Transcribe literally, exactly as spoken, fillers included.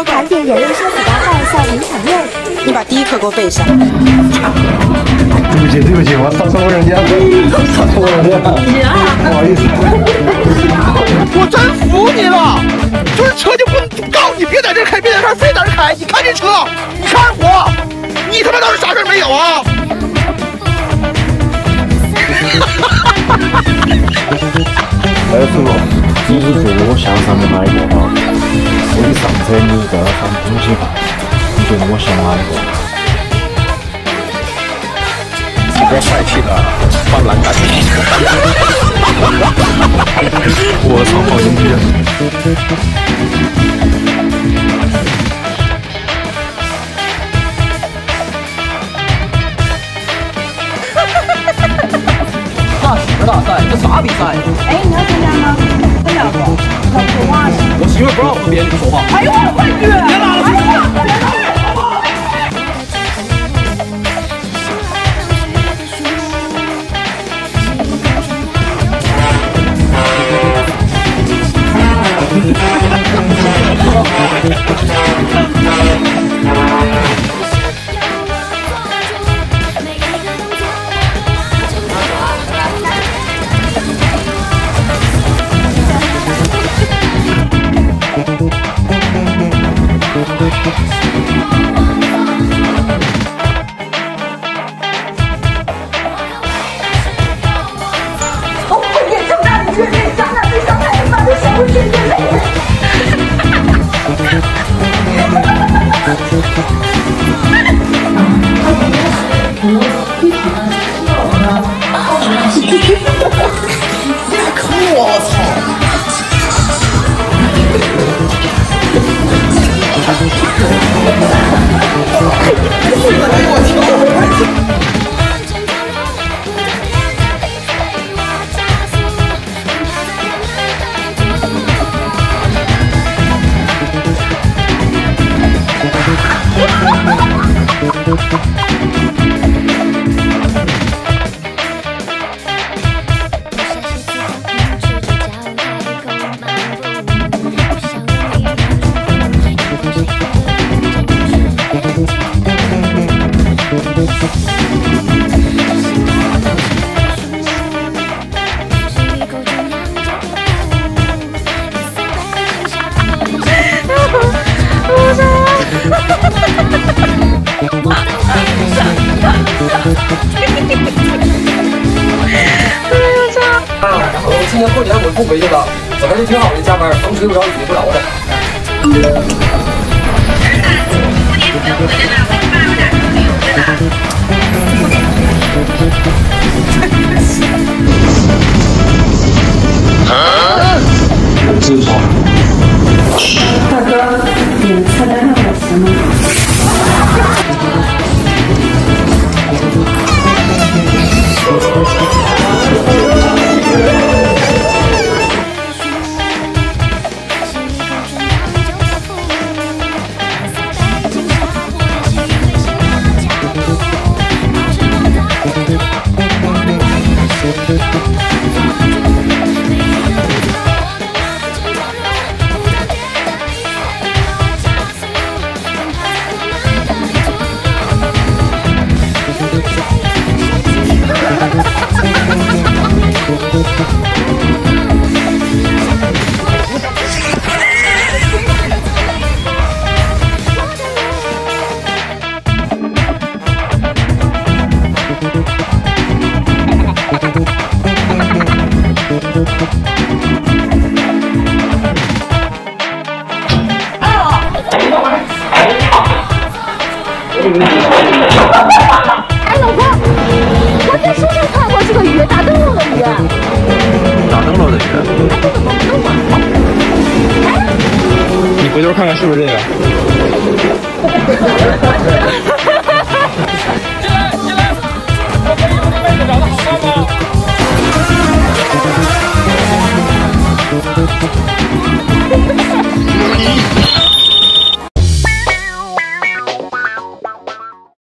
的产品也热销几大号，像林场用。 你把第一课给我背下。 对不起，对不起，我上错人家了，上错人家了，不好意思。 我真服你了，就是车就不告诉你别在这开，别在这儿，非在这开。你看这车，你看我，你他妈倒是啥事没有啊？ 哎，师傅，你是觉得我像上面哪一个吗？我一上车你就在那放东西吧，你觉得我像哪一个？ 这边帅气的放栏杆。 我操，好牛逼啊！ 那什么大赛？这啥比赛？ 哎，你要参加吗？参加不？那不说话呢。 我媳妇不让我和别人说话。 哎呦，快去！别拉了！哎呀，别拉了！ 今年过年我不回去了，我还是挺好的，加班，风吹不着，雨不着的。 知道。 大哥，你们菜单上有什么？ 哎，老公，我在书上看过这个鱼，打灯笼的鱼。 打灯笼的鱼？ 哎，这怎么不动啊？哎， 你回头看看是不是这个？